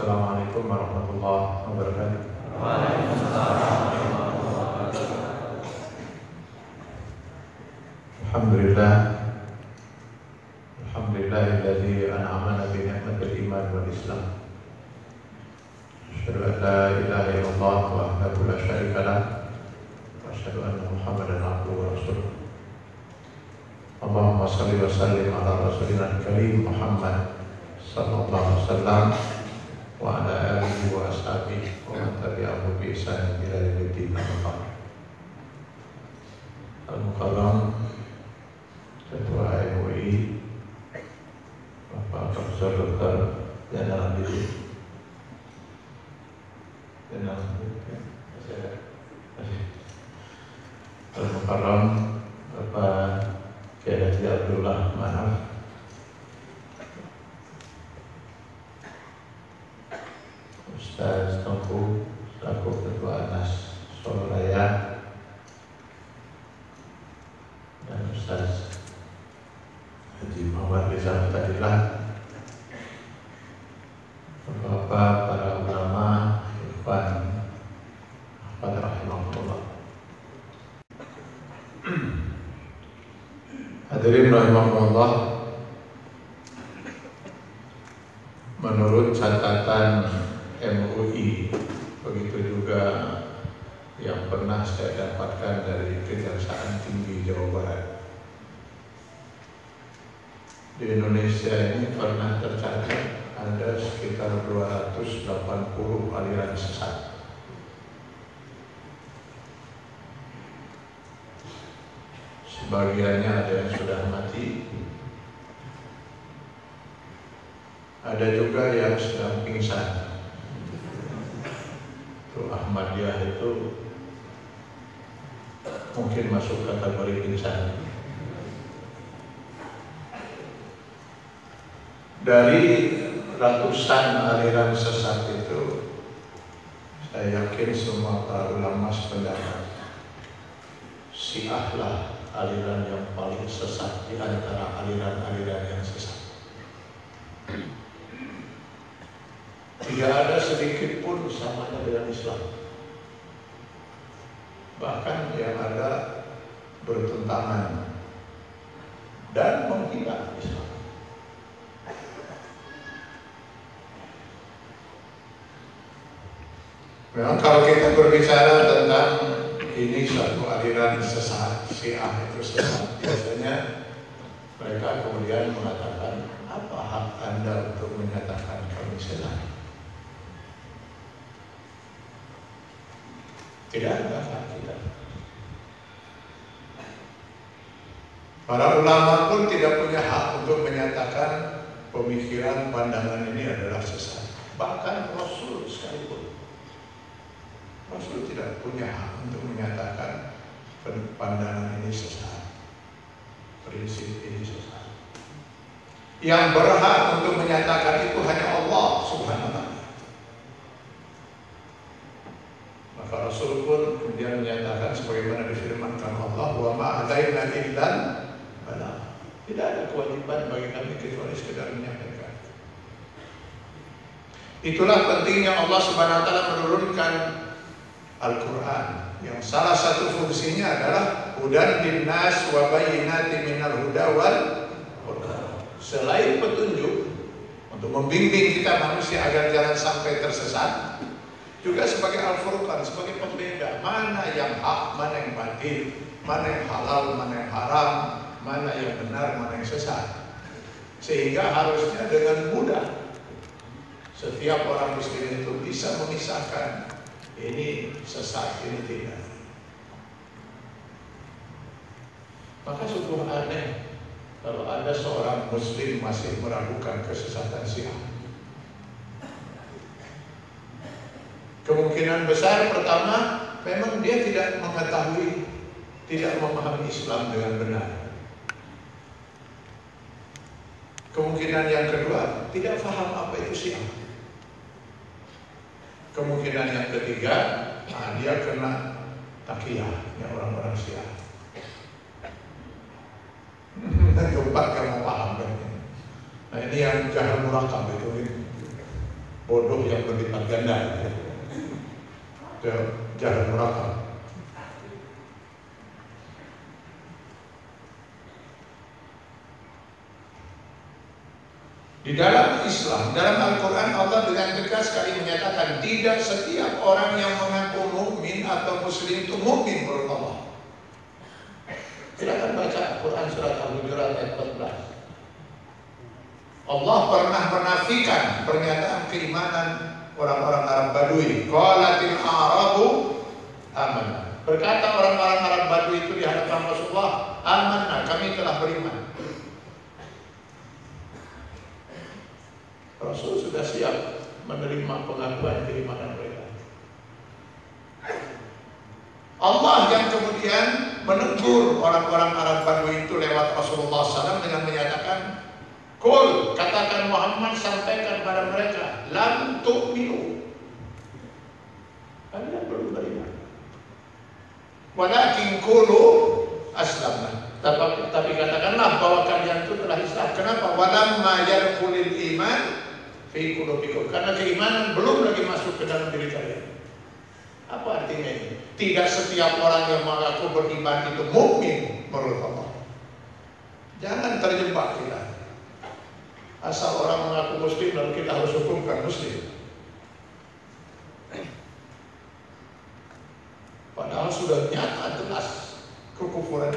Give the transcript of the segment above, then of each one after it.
Assalamualaikum warahmatullahi wabarakatuh. Waalaikumsalam warahmatullahi wabarakatuh. Alhamdulillah, alhamdulillahilladzi an'amana bi ni'matil iman wal islam. Asyhadu an la ilaha illallah wahdahu la syarika lah wa asyhadu anna Muhammadan abduhu wa rasuluh. Allahumma shalli wa sallim ala rasulina karim Muhammad sallallahu alaihi wasallam wa ala alihi wa ashabihi wa man tabi'ahu bi ihsan ila yaumil din. Al-Mukarram Ketua MUI Bapak Profesor Dr. Zainal Abidin Al-Mukarram Bapak Kiai Haji Abdullah Manaf, Ustaz Tengku selaku Ketua Anas Solo Raya, dan Ustaz Haji Muhammad Rizal Fadilah, Bapak para ulama, ikhwan, pada rahimahullah. Hadirin rahimahullah, menurut catatan MUI, begitu juga yang pernah saya dapatkan dari Kejaksaan Tinggi Jawa Barat, di Indonesia ini pernah tercatat ada sekitar 280 aliran sesat. Sebagiannya ada yang sudah mati, ada juga yang sedang pingsan. Itu Ahmadiyah itu mungkin masuk kategori pingsan. Dari ratusan aliran sesat itu, saya yakin semua para ulama sependapat, Syiah lah aliran yang paling sesat di antara aliran-aliran yang sesat. Tidak ada sedikit pun samanya dengan Islam. Bahkan yang ada bertentangan dan menghina Islam. Memang kalau kita berbicara tentang ini suatu aliran sesat, Syiah itu sesat, biasanya mereka kemudian mengatakan, apa hak Anda untuk menyatakan kami sesat? Tidak ada hak kita. Para ulama pun tidak punya hak untuk menyatakan pemikiran pandangan ini adalah sesat. Bahkan Rasul sekalipun, Rasul tidak punya hak untuk menyatakan pandangan ini sesat, prinsip ini sesat. Yang berhak untuk menyatakan itu hanya Allah Subhanahu wa ta'ala. Maka Rasul pun kemudian menyatakan sebagaimana difirmankan Allah, wa ma alaina illa balagh. Tidak ada kewajiban bagi kami kecuali sekedar menyampaikan. Itulah pentingnya Allah Subhanahu wa ta'ala menurunkan Al-Quran, yang salah satu fungsinya adalah hudan linnas wa bayyinatin minal huda wal furqan. Selain petunjuk untuk membimbing kita manusia agar jangan sampai tersesat, juga sebagai Al-Furqan, sebagai pembeda mana yang hak, mana yang batil, mana yang halal, mana yang haram, mana yang benar, mana yang sesat. Sehingga harusnya dengan mudah setiap orang muslim itu bisa memisahkan ini sesat, ini tidak. Maka sungguh aneh kalau ada seorang muslim masih meragukan kesesatan Syiah. Kemungkinan besar pertama, memang dia tidak mengetahui, tidak memahami Islam dengan benar. Kemungkinan yang kedua, tidak paham apa itu Syiah. Kemungkinan yang ketiga, dia kena takiyah, ya orang-orang Syiah. Dan keempat, kamu paham kan? Nah ini yang jahal murakab itu. bodoh yang berlipat ganda. Jalan neraka. Di dalam Islam, dalam Al-Quran Allah dengan tegas sekali menyatakan tidak setiap orang yang mengaku mukmin atau muslim itu mukmin menurut Allah. Silakan baca Quran surat Al-Hujurat ayat 14. Allah pernah menafikan pernyataan keimanan orang-orang Arab Badui. Qalatil Arabu amanna. Berkata orang-orang Arab Badui itu di hadapan Rasulullah, amanna, kami telah beriman. Rasul sudah siap menerima pengakuan keimanan mereka. Allah yang kemudian menegur orang-orang Arab Badui itu lewat Rasulullah SAW dengan menyatakan, Qul, katakan Muhammad, sampaikan pada mereka, lam tu'minu, kalian belum beriman. Walakin qulu aslamna. Tapi katakanlah bahwa kalian itu telah Islam. Kenapa? Walamma yadkhulul iman fi qulubikum. Karena keimanan belum lagi masuk ke dalam diri kalian. Apa artinya ini? Tidak setiap orang yang mengaku beriman itu mukmin menurut Allah. Jangan terjebak kita. Asal orang mengaku muslim lalu kita harus hukumkan muslim. Padahal sudah nyata jelas kekufuran.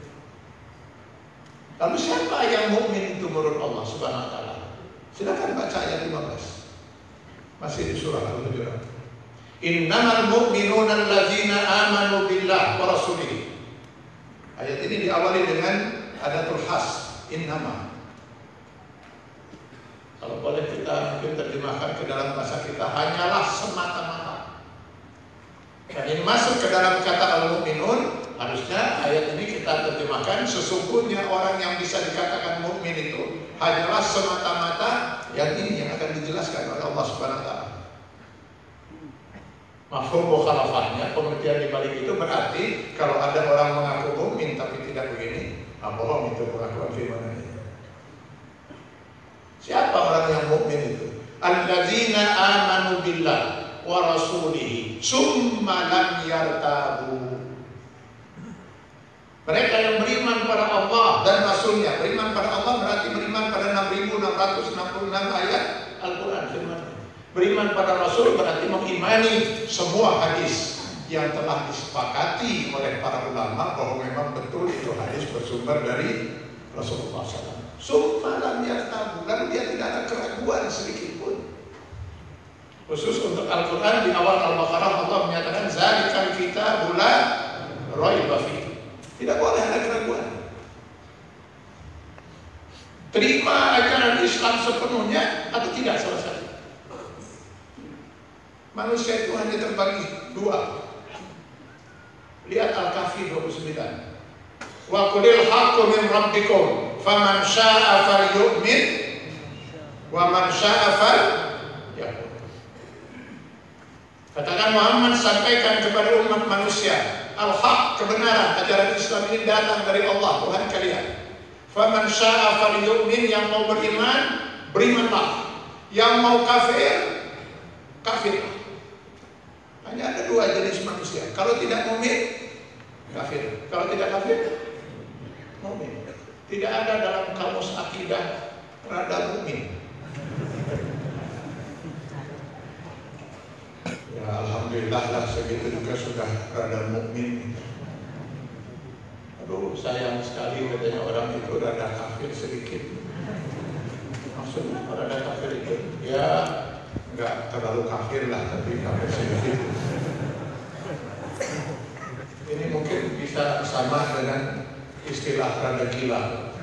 Lalu siapa yang mukmin itu menurut Allah Subhanahu wa taala? Silakan baca ayat 15. Masih di surah Al-Hujurat. Innamal mu'minuna allazina amanu billah wa rasulih. Ayat ini diawali dengan adatul khas, innama. Kalau boleh kita mungkin terjemahkan ke dalam bahasa kita, hanyalah semata-mata. Dan ini masuk ke dalam kata al-mu'minun. Harusnya ayat ini kita terjemahkan, sesungguhnya orang yang bisa dikatakan mukmin itu hanyalah semata-mata yang ini yang akan dijelaskan oleh Allah Subhanahu wa taala. Mafhum mukhalafahnya, pengertian di balik itu berarti kalau ada orang mengaku mukmin tapi tidak begini, bohong itu pengakuan firman ini. Siapa orang yang mukmin itu? Allazina amanu billah wa rasulihi summa lam yartabu. Mereka yang beriman pada Allah dan Rasulnya. Beriman pada Allah berarti beriman pada 6.666 ayat Al-Quran firman. Beriman pada Rasul berarti mengimani semua hadis yang telah disepakati oleh para ulama bahwa memang betul itu hadis bersumber dari Rasulullah SAW. Summa lam yartabu, lalu dia tidak ada keraguan sedikit pun. Khusus untuk Al-Quran di awal Al-Baqarah Allah menyatakan zalikal kitabul la raiba fihi. Tidak boleh ada keraguan. Terima ajaran Islam sepenuhnya atau tidak selesai. Manusia itu hanya terbagi dua. Lihat Al-Kahfi 29. Wa qulil haqqu min rabbikum faman syaa'a falyu'min wa man syaa'a falyakfur. Katakan Muhammad, sampaikan kepada umat manusia al-haq, kebenaran, ajaran Islam ini datang dari Allah, Tuhan kalian. Faman syaa'a falyu'min, yang mau beriman, berimanlah. Yang mau kafir, kafir. Hanya ada dua jenis manusia. Kalau tidak mukmin, kafir. Kalau tidak kafir, mukmin. Tidak ada dalam kamus akidah rada mukmin. Ya alhamdulillah lah, segitu juga sudah rada mukmin. Aduh sayang sekali katanya orang itu rada kafir sedikit. Maksudnya rada kafir itu ya nggak terlalu kafir lah, tapi kafir sedikit. Ini mungkin bisa sama dengan istilah rada gila.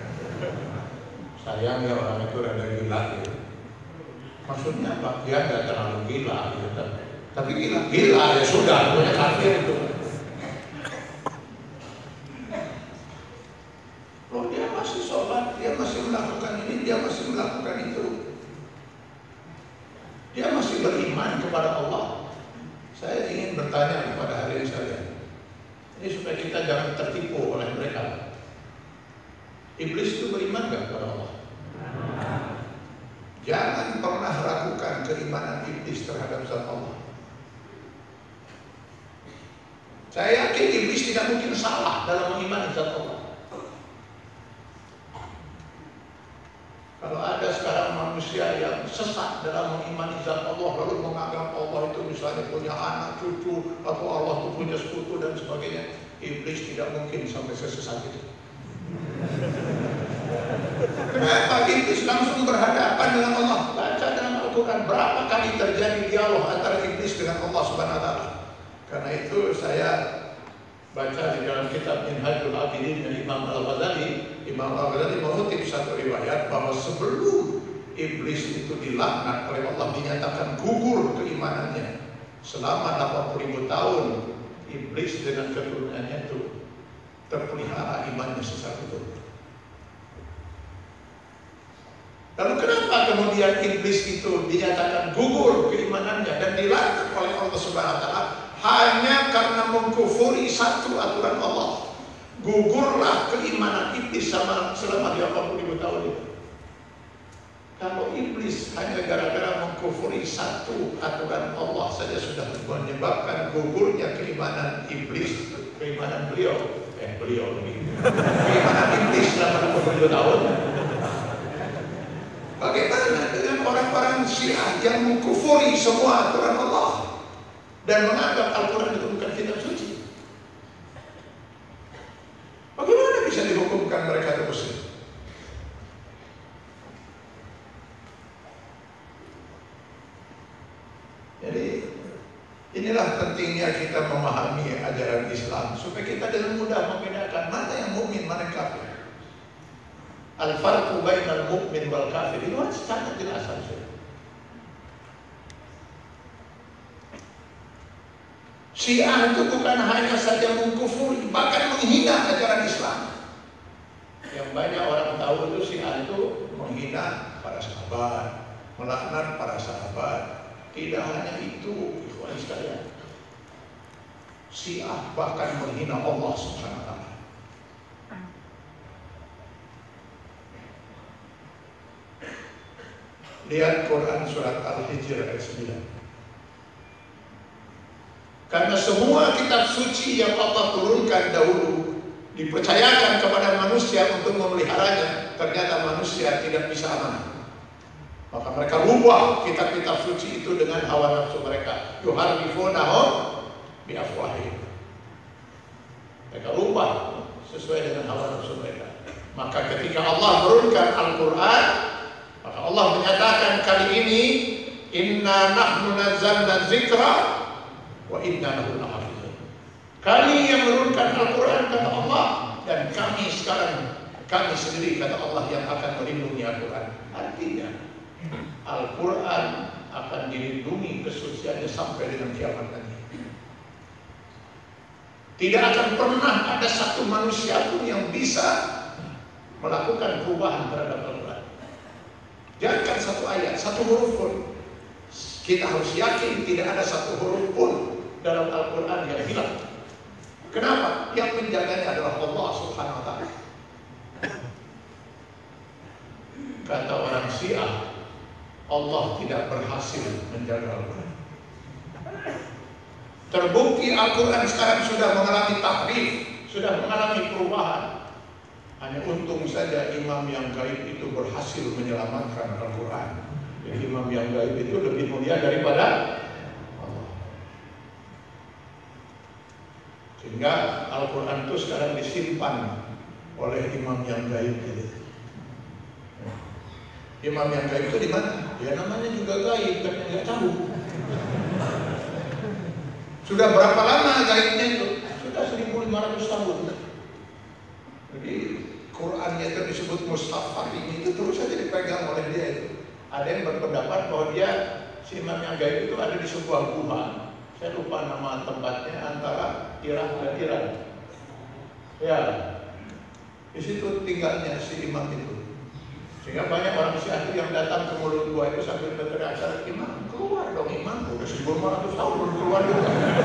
Sayang ya orang itu rada gila gitu. Maksudnya apa? Dia nggak terlalu gila gitu. Tapi gila ya sudah, punya kafir itu. Loh, dia masih sholat, dia masih melakukan ini, dia masih melakukan itu. Dia masih beriman kepada Allah. Saya ingin bertanya kepada hadirin sekalian. Ini supaya kita jangan tertipu oleh mereka. Iblis itu beriman nggak kepada Allah? Jangan pernah ragukan keimanan Saya yakin iblis tidak mungkin salah dalam mengimani zat Allah. Kalau ada sekarang manusia yang sesat dalam mengimani zat Allah, lalu menganggap Allah itu misalnya punya anak, cucu, atau Allah itu punya sekutu dan sebagainya, iblis tidak mungkin sampai sesat itu. Kenapa? Iblis langsung berhadapan dengan Allah. Baca dalam Al-Quran berapa kali terjadi dialog antara iblis dengan Allah Subhanahu wa Ta'ala. Karena itu saya baca di dalam kitab Minhajul Abidin dari Imam Al-Ghazali. Imam Al-Ghazali mengutip satu riwayat bahwa sebelum iblis itu dilaknat oleh Allah, dinyatakan gugur keimanannya selama 80.000 tahun, iblis dengan keturunannya itu terpelihara imannya sesat itu. Lalu kenapa kemudian iblis itu dinyatakan gugur keimanannya dan dilaknat oleh Allah Subhanahu wa Ta'ala? Hanya karena mengkufuri satu aturan Allah. Gugurlah keimanan iblis selama 80.000 tahun itu. Kalau iblis hanya gara-gara mengkufuri satu aturan Allah saja sudah menyebabkan gugurnya keimanan iblis, keimanan keimanan iblis selama 80 tahun. Bagaimana dengan orang-orang Syiah yang mengkufuri semua aturan Allah dan menganggap Al-Quran itu bukan kitab suci? Bagaimana bisa dihukumkan mereka itu muslim? Jadi inilah pentingnya kita memahami ajaran Islam supaya kita dengan mudah membedakan mana yang mukmin, mana yang kafir. Al-farqu bainal mu'min wal kafir itu sangat jelas saja. Syiah itu bukan hanya saja mengkufuri, bahkan menghina ajaran Islam. Yang banyak orang tahu itu Syiah itu menghina para sahabat, melaknat para sahabat. Tidak hanya itu, ikhwan sekalian. Syiah bahkan menghina Allah Subhanahu wa Ta'ala. Lihat Quran surat Al-Hijr ayat 9. Karena semua kitab suci yang Allah turunkan dahulu dipercayakan kepada manusia untuk memeliharanya, ternyata manusia tidak bisa amanah. Maka mereka rubah kitab-kitab suci itu dengan hawa nafsu mereka. Yuharrifunahum biafwahihim. Mereka rubah sesuai dengan hawa nafsu mereka. Maka ketika Allah turunkan Al-Quran, maka Allah menyatakan kali ini, inna nahnu nazzalna dzikra wa inna lahu lahafizun. Kami yang menurunkan Al-Quran kata Allah, dan kami sekarang, kami sendiri kata Allah yang akan melindungi Al-Quran. Artinya Al-Quran akan dilindungi kesuciannya sampai dengan kiamat nanti. Tidak akan pernah ada satu manusia pun yang bisa melakukan perubahan terhadap Al-Quran. Jangan satu ayat, satu huruf pun. Kita harus yakin tidak ada satu huruf pun dalam Al-Quran yang hilang. Kenapa? Yang menjaganya adalah Allah Subhanahu wa Ta'ala. Kata orang Syiah, Allah tidak berhasil menjaga Al-Quran. Terbukti Al-Quran sekarang sudah mengalami tahrif, sudah mengalami perubahan. Hanya untung saja imam yang gaib itu berhasil menyelamatkan Al-Quran. Jadi imam yang gaib itu lebih mulia daripada Allah. Sehingga Al-Quran itu sekarang disimpan oleh imam yang gaib itu. Imam yang gaib itu di mana? Ya namanya juga gaib, kan nggak tahu. Sudah berapa lama gaibnya itu? Sudah 1500 tahun. Jadi Qurannya itu disebut Mushaf Fatimi, itu terus saja dipegang oleh dia itu. Ada yang berpendapat bahwa dia, si imam yang gaib itu ada di sebuah gua. Saya lupa nama tempatnya, antara Irak dan Iran. Ya, di situ tinggalnya si imam itu. Sehingga banyak orang Syiah yang datang ke mulut gua itu sambil berteriak, imam keluar dong, imam udah 1500 tahun belum keluar juga.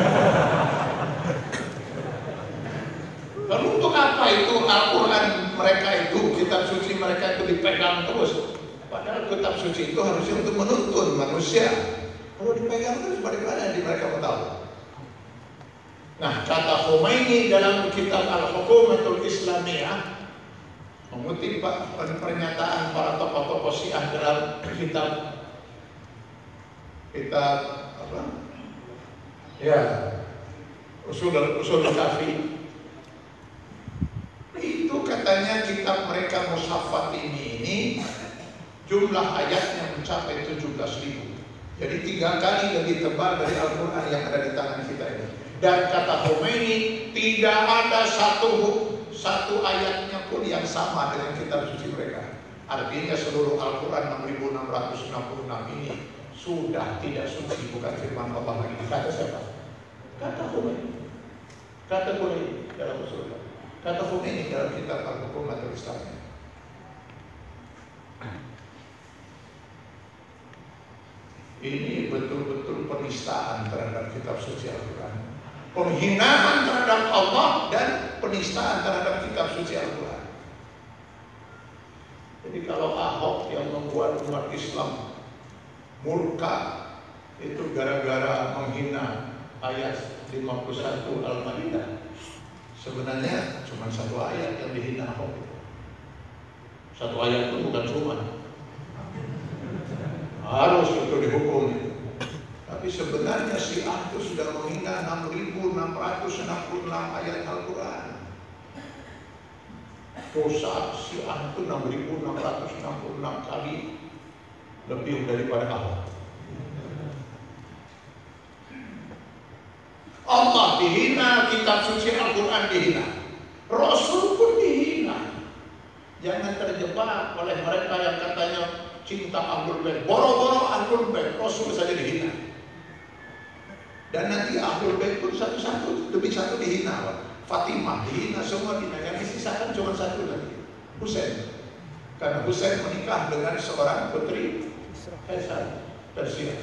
Lalu untuk apa itu Al-Quran mereka itu, kitab suci mereka itu dipegang terus? Padahal kitab suci itu harusnya untuk menuntun manusia. Kalau dipegang terus bagaimana mereka mau tahu? Nah, kata Khomeini dalam kitab Al-Hukumatul Islamiyah mengutip pernyataan para tokoh-tokoh Syiah dalam kitab apa? Ya, Usul Kafi. Itu katanya kitab mereka Mushaf Fatimi ini jumlah ayatnya mencapai 17.000. Jadi 3 kali lebih tebal dari Al-Quran yang ada di tangan kita ini. Dan kata Khomeini, tidak ada satu ayatnya pun yang sama dengan kitab suci mereka. Artinya seluruh Al-Quran 6.666 ini sudah tidak suci, bukan firman Allah lagi. Kata siapa? Kata Khomeini. Kata Khomeini dalam usul. Kata Khomeini dalam kitab Al-Hukumatul Islamiyah. Ini betul-betul penistaan terhadap kitab suci Al-Quran, penghinaan terhadap Allah dan penistaan terhadap kitab suci Al-Quran. Jadi kalau Ahok yang membuat umat Islam murka itu gara-gara menghina ayat 51 Al-Maidah, sebenarnya cuma 1 ayat yang dihina Ahok. 1 ayat pun bukan cuma, harus itu dihukum. Tapi sebenarnya Syiah itu sudah menghina 6.666 ayat Al-Quran. Dosa Syiah itu 6.666 kali lebih daripada Ahok. Allah dihina, kitab suci Al-Quran dihina, Rasul pun dihina. Jangan terjebak oleh mereka yang katanya cinta Ahlul Bait, boro-boro Ahlul Bait, Rasul saja dihina. Dan nanti Ahlul Bait pun satu-satu demi satu dihina. Fatimah dihina, semua dihina. Yang disisakan cuma 1 lagi, Husain. Karena Husain menikah dengan seorang putri Kaisar Persia.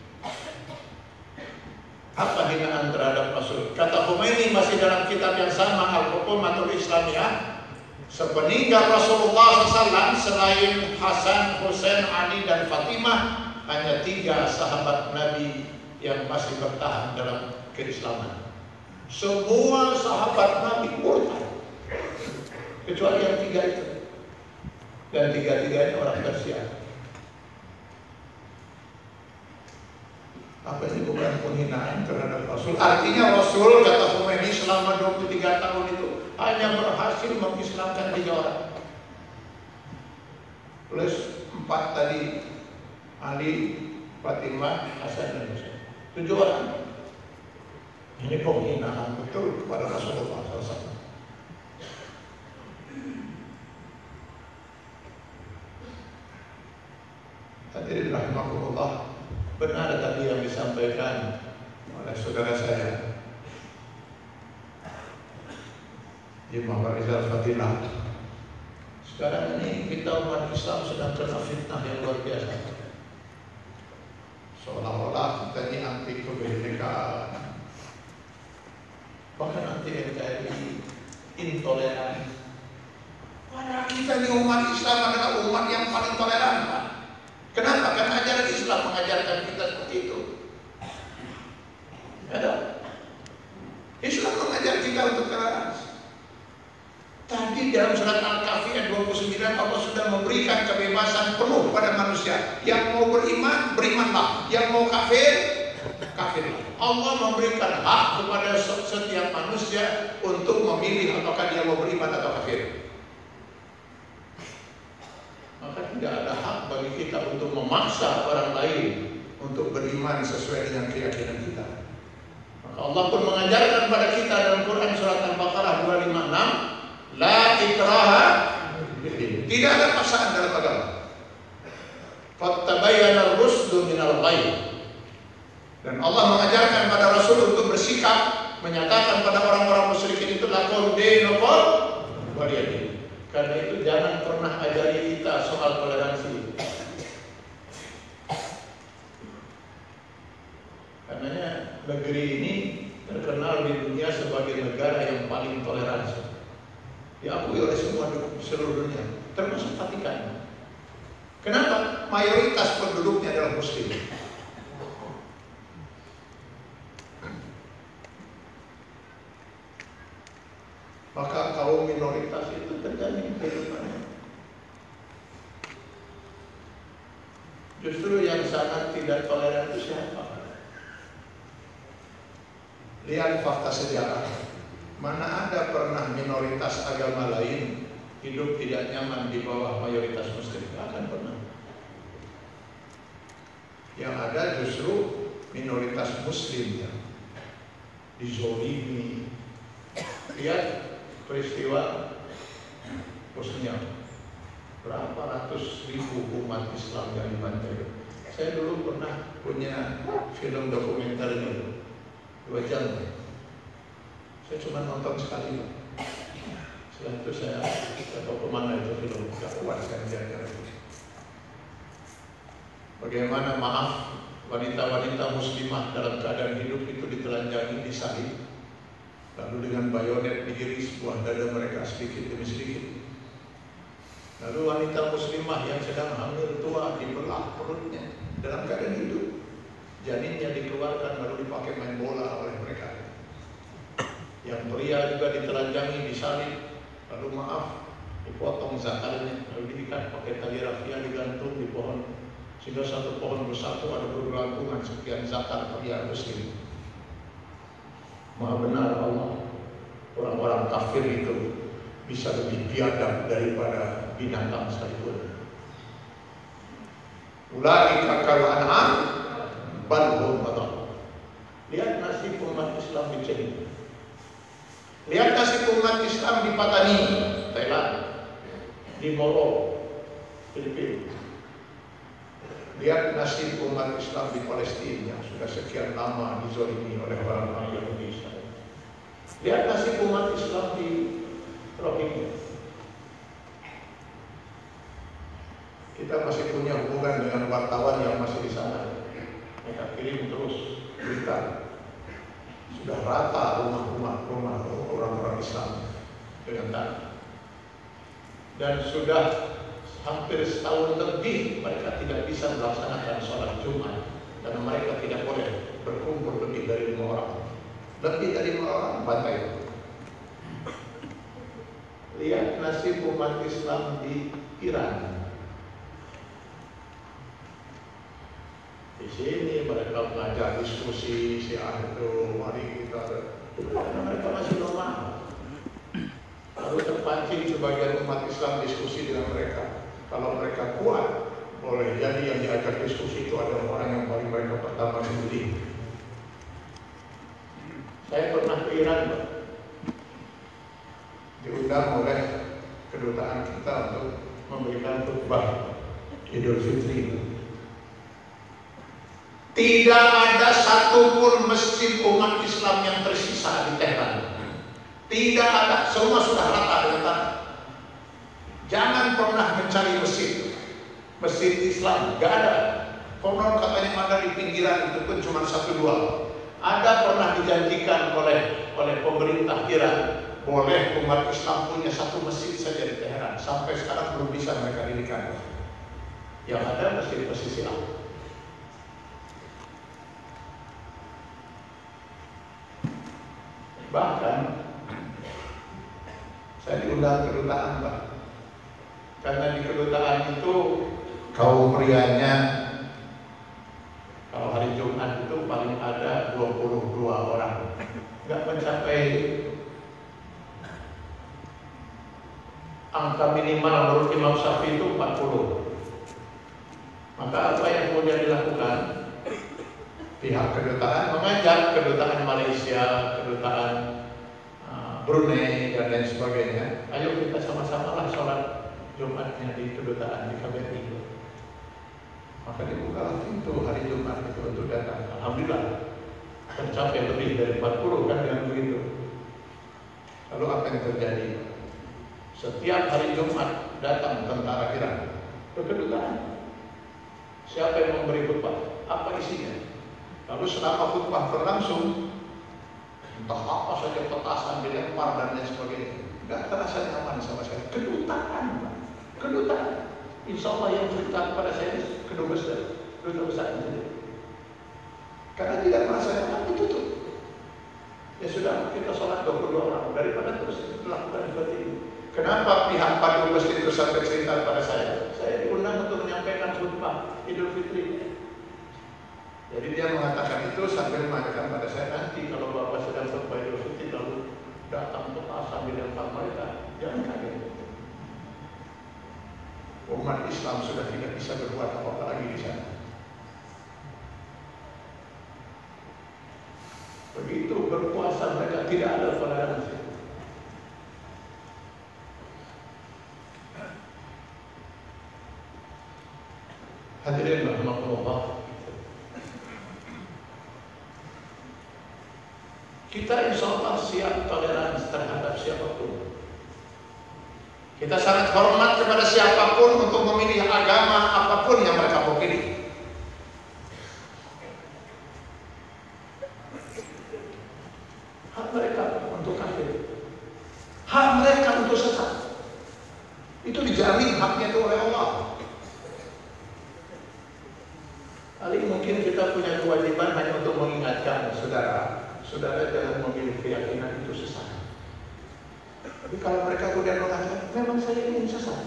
Apa hinaan terhadap Rasul? Kata Khomeini masih dalam kitab yang sama, Al-Hukumatul Islamiyah, sepeninggal Rasulullah SAW selain Hasan, Husain, Ali dan Fatimah, hanya 3 sahabat Nabi yang masih bertahan dalam keislaman. Semua sahabat Nabi murtad kecuali yang 3 itu, dan 3-3-nya orang Persia. Apa ini bukan penghinaan terhadap Rasul? Artinya Rasul, kata Khomeini, selama 23 tahun itu hanya berhasil mengislamkan 3 orang. Plus 4 tadi, Ali, Fatimah, Hasan dan Husain. 7 orang. Ini penghinaan betul kepada Rasulullah SAW. Hadirin rahimakumullah, benar tadi yang disampaikan oleh saudara saya Imam Rizal Fadilah. Sekarang ini kita umat Islam sedang kena fitnah yang luar biasa. Seolah-olah kita ini anti kebinekaan, bahkan anti NKRI, intoleran. Padahal kita ini umat Islam adalah umat yang paling toleran, Pak. Kenapa? Karena ajaran Islam mengajarkan kita seperti itu. Ada. Islam mengajar kita untuk toleransi. Tadi dalam surat Al-Kahfi ayat 29 Allah sudah memberikan kebebasan penuh pada manusia. Yang mau beriman, berimanlah. Yang mau kafir, kafirlah. Allah memberikan hak kepada setiap manusia untuk memilih apakah dia mau beriman atau kafir. Maka tidak ada hak bagi kita untuk memaksa orang lain untuk beriman sesuai dengan keyakinan kita. Maka Allah pun mengajarkan pada kita dalam Quran surat Al-Baqarah 256, la ikraha, tidak ada paksaan dalam agama. Fattabayyana ar-rusdu minal ghayy. Dan Allah mengajarkan pada Rasul untuk bersikap, menyatakan pada orang-orang musyrikin itu lakum dinukum waliyadin. Karena itu jangan pernah ajari kita soal toleransi. Karenanya negeri ini terkenal di dunia sebagai negara yang paling toleransi. Diakui oleh seluruh dunia, termasuk Vatikan. Kenapa? Mayoritas penduduknya adalah Muslim. Maka kaum minoritas itu terjamin kehidupannya. Justru yang sangat tidak toleran itu siapa? Lihat fakta sejarah. Mana ada pernah minoritas agama lain hidup tidak nyaman di bawah mayoritas muslim? Tidak akan pernah. Yang ada justru minoritas muslim yang dizolimi. Lihat peristiwa Bosnia, berapa ratus ribu umat Islam yang dibantai. Saya dulu pernah punya film dokumenternya 2 jam. Saya cuma nonton sekali. Setelah itu saya tahu kemana itu film, gak kuat saya jaga. Bagaimana maaf wanita-wanita muslimah dalam keadaan hidup itu ditelanjangi, disalib, lalu dengan bayonet diiris buah dada mereka sedikit demi sedikit. Lalu wanita muslimah yang sedang hamil tua dibelah perutnya dalam keadaan hidup, janinnya dikeluarkan lalu dipakai main bola oleh mereka. Yang pria juga ditelanjangi, disalib, lalu maaf dipotong zakarnya, lalu diikat pakai tali rafia digantung di pohon, sehingga satu pohon bersatu ada bergelantungan sekian zakar pria muslim. Maha benar Allah, orang-orang kafir itu bisa lebih biadab daripada binatang sekalipun. Ulaika kal an'am bal hum adall. Lihat nasib umat Islam di China. Lihat nasib umat Islam di Patani, Thailand, di Moro, Filipina. Lihat nasib umat Islam di Palestina yang sudah sekian lama dizolimi oleh orang-orang Yahudi. Lihat nasib umat Islam di Rohingya. Kita masih punya hubungan dengan wartawan yang masih di sana. Mereka kirim terus berita. Sudah rata rumah orang-orang Islam dengan tanah. Dan sudah hampir setahun lebih mereka tidak bisa melaksanakan sholat Jumat karena mereka tidak boleh berkumpul lebih dari 5 orang. Lebih dari 5 orang bantai. Lihat nasib umat Islam di Iran. Di sini mereka belajar diskusi itu, mari kita, karena mereka masih normal. Lalu terpancing sebagian umat Islam diskusi dengan mereka. Kalau mereka kuat, boleh jadi yang diajak diskusi itu adalah orang yang paling mereka pertama sendiri. Saya pernah ke Iran, Pak. Diundang oleh kedutaan kita untuk memberikan khutbah Idul Fitri. Tidak ada satupun masjid umat Islam yang tersisa di Tehran. Tidak ada, semua sudah rata dengan tanah. Jangan pernah mencari masjid Islam, gak ada. Konon katanya ada di pinggiran, itu pun cuma 1-2. Ada pernah dijanjikan oleh pemerintah Iran, boleh umat Islam punya 1 masjid saja di Tehran. Sampai sekarang belum bisa mereka dirikan. Yang ada masjid-masjid Islam. Bahkan saya diundang kedutaan, Pak. Karena di kedutaan itu kaum prianya kalau hari Jumat itu paling ada 22 orang. Enggak mencapai angka minimal menurut Imam Syafi'i itu 40. Maka apa yang kemudian dilakukan? Pihak kedutaan mengajak kedutaan Malaysia, kedutaan Brunei dan lain sebagainya. Ayo kita sama-sama lah sholat Jumatnya di kedutaan di KBRI. Maka dibuka pintu hari Jumat itu untuk datang. Alhamdulillah tercapai lebih dari 40 kan dengan begitu. Lalu apa yang terjadi? Setiap hari Jumat datang tentara Iran ke kedutaan. Siapa yang memberi khutbah? Apa isinya? Lalu selama khutbah berlangsung, entah apa saja petasan dilempar dan lain sebagainya, nggak terasa nyaman sama saya. Kedutaan, Pak. Kedutaan. Insya Allah yang cerita kepada saya kedutaan besar ini. Karena tidak merasa nyaman, ditutup. Ya sudah, kita sholat 22 orang daripada terus harus melakukan seperti ini. Kenapa pihak Pak Dubes itu sampai cerita pada saya? Saya diundang untuk menyampaikan khutbah Idul Fitri. Jadi dia mengatakan itu sambil mengatakan pada saya, nanti kalau Bapak sedang khutbah Idul Fitri lalu datang ke pasar di depan mereka, jangan kaget. Umat Islam sudah tidak bisa berbuat apa-apa lagi di sana. Begitu berpuasa mereka tidak ada toleransi. Hadirin rahimakumullah. Kita insya Allah siap toleransi terhadap siapapun. Kita sangat hormat kepada siapapun untuk memilih agama apapun yang mereka mau pilih. Hak mereka untuk kafir, hak mereka untuk sesat, itu dijamin haknya itu oleh Allah. Kali mungkin kita punya kewajiban hanya untuk mengingatkan saudara jangan memilih keyakinan itu sesat. Tapi kalau mereka kemudian mengatakan, memang saya ingin sesat,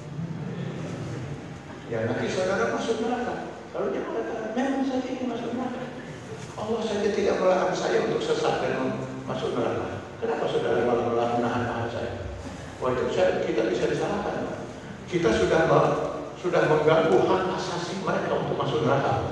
ya nanti saudara masuk neraka. Kalau dia mengatakan, memang saya ingin masuk neraka, Allah saja tidak melarang saya untuk sesat dan masuk neraka. Kenapa saudara malah menahan saya? Wah, itu kita bisa disalahkan. Kita sudah mengganggu hak asasi mereka untuk masuk neraka.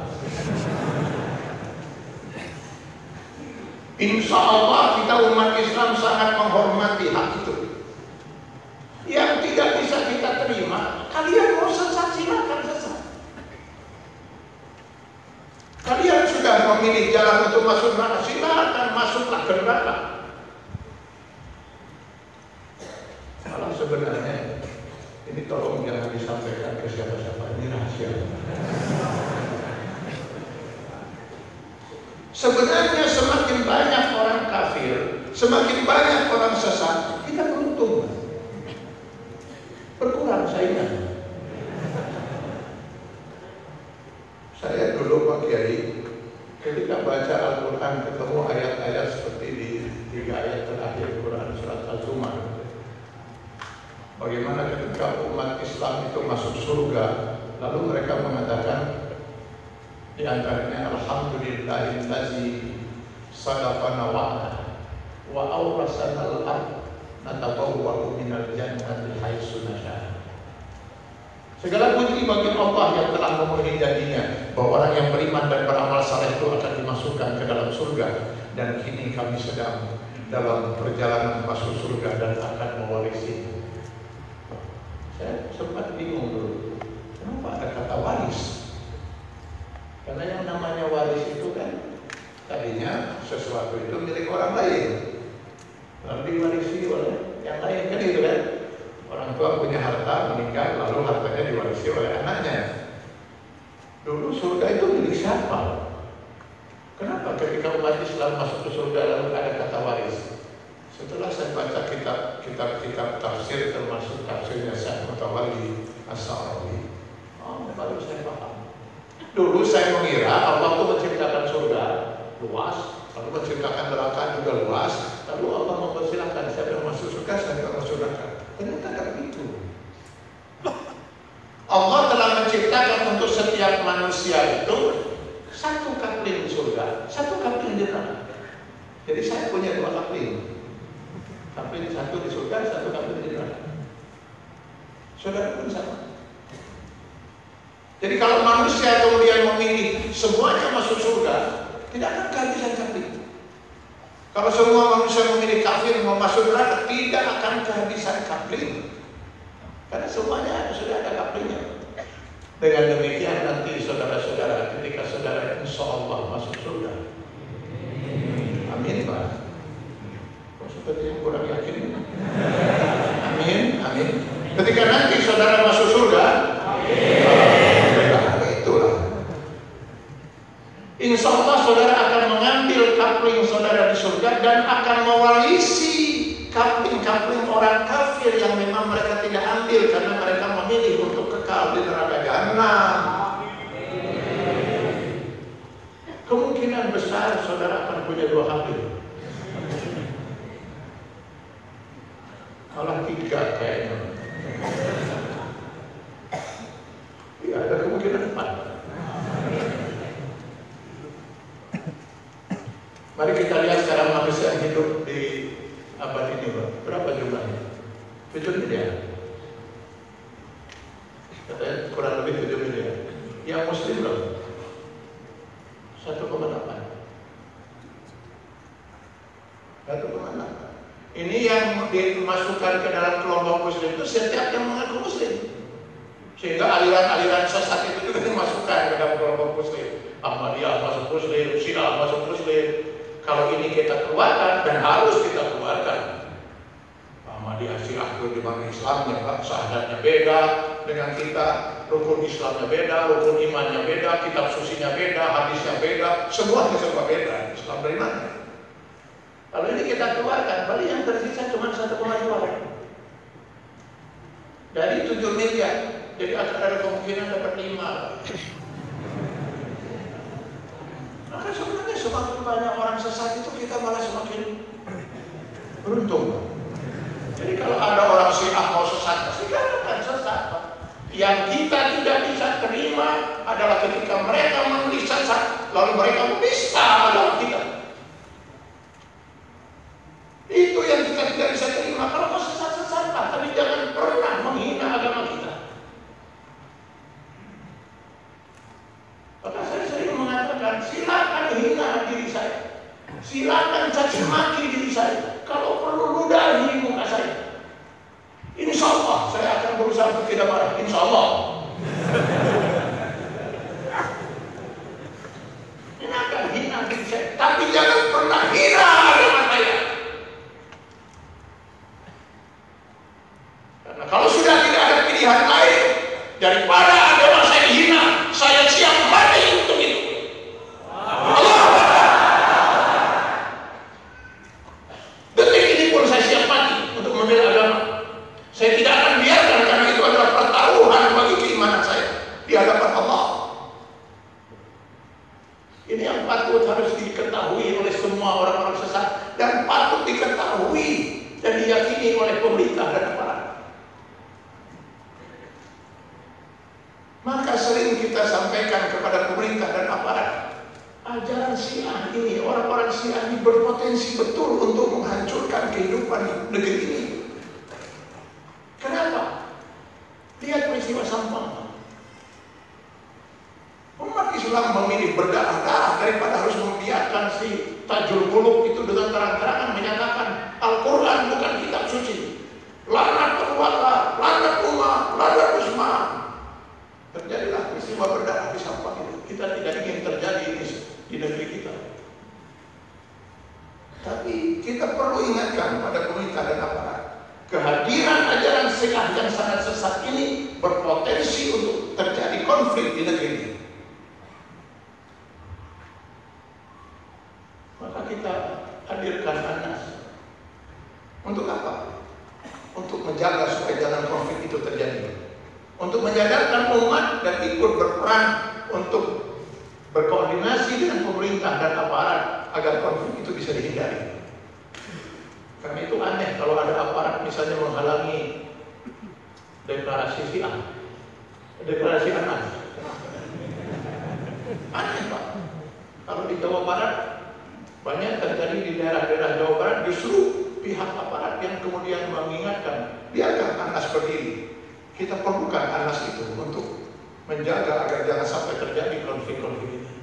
Insya Allah kita umat Islam sangat menghormati hak itu. Yang tidak bisa kita terima, kalian mau sesat silakan sesat. Kalian sudah memilih jalan untuk masuk neraka, silakan masuklah ke neraka. Malah sebenarnya ini tolong jangan disampaikan ke siapa-siapa, ini rahasia. Sebenarnya semakin banyak orang kafir, semakin banyak orang sesat, kita beruntung. Berkurang saingan. Saya dulu Pak Kiai, ketika baca Al-Quran ketemu ayat-ayat seperti di 3 ayat terakhir Quran surat Al-Zumar. Bagaimana ketika umat Islam itu masuk surga, lalu mereka mengatakan di antaranya alhamdulillahillazi sadaqana wa'ada wa awrasana al-ard natabawwa'u minal jannati haitsu nasha. Segala puji bagi Allah yang telah memenuhi janjinya bahwa orang yang beriman dan beramal saleh itu akan dimasukkan ke dalam surga, dan kini kami sedang dalam perjalanan masuk surga dan akan mewarisi. Saya sempat bingung dulu, kenapa ada kata waris? Karena yang namanya waris itu kan tadinya sesuatu itu milik orang lain, lalu diwarisi oleh yang lain, kan gitu kan? Orang tua punya harta, meninggal, lalu hartanya diwarisi oleh anaknya. Dulu surga itu milik siapa? Kenapa ketika umat Islam masuk ke surga lalu ada kata waris? Setelah saya baca kitab tafsir, termasuk tafsirnya Syekh Mutawalli As-Sa'rawi, baru saya paham. Dulu saya mengira Allah itu menciptakan surga luas, lalu menciptakan neraka juga luas, lalu Allah mempersilahkan siapa yang masuk surga, siapa yang masuk neraka. Ternyata tidak begitu. Allah telah menciptakan untuk setiap manusia itu satu kapling surga, satu kapling di neraka. Jadi saya punya 2 kapling. Kapling satu di surga, satu kapling di neraka. Saudara pun sama. Jadi kalau manusia kemudian memilih semuanya masuk surga, tidak akan kehabisan kapling. Kalau semua manusia memilih kafir mau masuk neraka, tidak akan kehabisan kapling. Karena semuanya sudah ada kaplingnya. Dengan demikian nanti saudara-saudara, ketika saudara insya Allah masuk surga. Amin Pak. Kok seperti yang kurang yakin? Amin, amin. Ketika nanti saudara masuk surga, itulah. Insya Allah saudara akan mengambil kapling saudara di surga dan akan mewarisi kapling-kapling orang kafir yang memang mereka tidak ambil karena mereka memilih untuk kekal di neraka jahanam. Kemungkinan besar saudara akan punya 2 kapling. Malah 3 kayaknya. Iya, ada kemungkinan 4. Mari kita lihat sekarang manusia yang hidup di abad ini, Pak. Berapa jumlahnya? 7 miliar. Katanya kurang lebih 7 miliar. Yang muslim berapa? 1,8. 1,8. Ini yang dimasukkan ke dalam kelompok muslim itu setiap yang mengaku muslim. Sehingga aliran-aliran sesat itu juga dimasukkan ke dalam kelompok muslim. Ahmadiyah masuk muslim, Syiah masuk muslim. Kalau ini kita keluarkan, dan harus kita keluarkan. Ahmadiyah, Syiah itu dimana Islamnya, Pak, syahadatnya beda dengan kita, rukun Islamnya beda, rukun imannya beda, kitab sucinya beda, hadisnya beda, semuanya serba beda. Islam dari mana? Kalau ini kita keluarkan, berarti yang tersisa cuma 1,2. Dari 7 miliar, jadi ada kemungkinan dapat 5. Maka sebenarnya semakin banyak orang sesat itu kita malah semakin beruntung. Jadi kalau ada orang Syiah mau sesat, pasti kan bukan sesat, Pak. Yang kita tidak bisa terima adalah ketika mereka menulis sesat, lalu mereka bisa dalam kita. Itu yang kita tidak bisa terima. Kalau kau sesat-sesat, tapi jangan pernah menghina agama kita. Maka saya sering mengatakan, silakan hina diri saya, silakan caci maki diri saya. Kalau perlu ludahi muka saya. Insya Allah saya akan berusaha untuk tidak marah. Insya Allah. Ini akan hina diri saya, tapi jangan pernah hina agama saya. Karena kalau sudah tidak ada pilihan lain daripada agama saya dihina, saya siap mati untuk itu. Allah. Detik ini pun saya siap mati untuk membela agama. Saya tidak akan biarkan, karena itu adalah pertaruhan bagi keimanan saya di hadapan Allah. Ini yang patut harus diketahui oleh semua orang-orang sesat, dan patut diketahui dan diyakini oleh pemerintah dan aparat. Maka sering kita sampaikan kepada pemerintah dan aparat, ajaran Syiah ini, orang-orang Syiah ini berpotensi betul untuk menghancurkan kehidupan negeri ini. Kenapa? Lihat peristiwa Sampang. Umat Islam memilih berdarah-darah daripada harus membiarkan si Tajul Muluk itu dengan terang-terangan menyatakan Al-Quran bukan kitab suci. Laknat Al-Wala, laknat Umar, laknat Usman. Terjadilah peristiwa berdarah di Sampang itu. Kita tidak ingin terjadi ini di negeri kita. Tapi kita perlu ingatkan pada pemerintah dan aparat, kehadiran ajaran Syiah yang sangat sesat ini berpotensi untuk terjadi konflik di negeri ini. Maka kita hadirkan Anas. Untuk apa? Untuk menjaga supaya jangan konflik itu terjadi. Untuk menyadarkan umat dan ikut berperan untuk berkoordinasi dengan pemerintah dan aparat agar konflik itu bisa dihindari. Karena itu aneh kalau ada aparat misalnya menghalangi deklarasi Syiah, deklarasi Anas. Aneh, Pak. Kalau di Jawa Barat banyak terjadi di daerah-daerah Jawa Barat, justru pihak aparat yang kemudian mengingatkan, biarkan Anas berdiri. Kita perlukan Anas itu untuk menjaga agar jangan sampai terjadi konflik-konflik ini.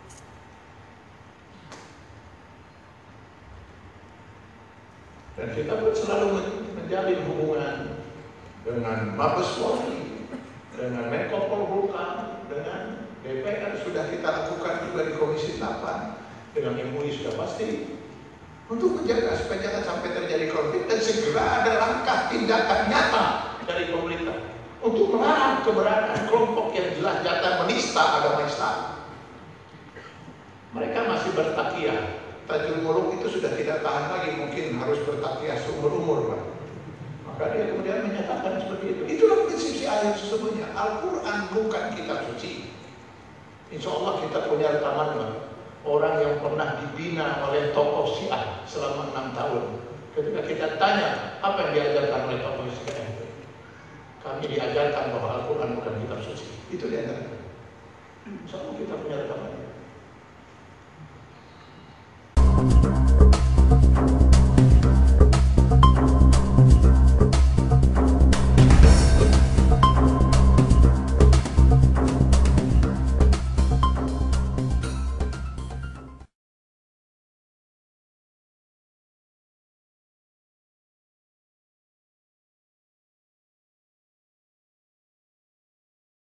Dan kita pun selalu menjalin hubungan dengan Mabes Polri, dengan Menko Polhukam, dengan DPR sudah kita lakukan juga di Komisi 8, dengan MUI sudah pasti, untuk menjaga supaya jangan sampai terjadi konflik dan segera ada langkah tindakan nyata dari pemerintah untuk melarang keberadaan kelompok yang jelas nyata menista agama Islam. Mereka masih bertakiyah. Tajul Muluk itu sudah tidak tahan lagi, mungkin harus bertakiyah seumur umur, Pak. Maka dia kemudian menyatakan seperti itu. Itulah prinsip Syiah yang sesungguhnya. Al-Quran bukan kitab suci. Insya Allah kita punya rekaman, Pak. Orang yang pernah dibina oleh tokoh Syiah selama 6 tahun Ketika kita tanya apa yang diajarkan oleh tokoh sekarang itu, kami diajarkan bahwa Al-Quran bukan kitab suci. Itu diajarkan. Sama kita punya rekaman.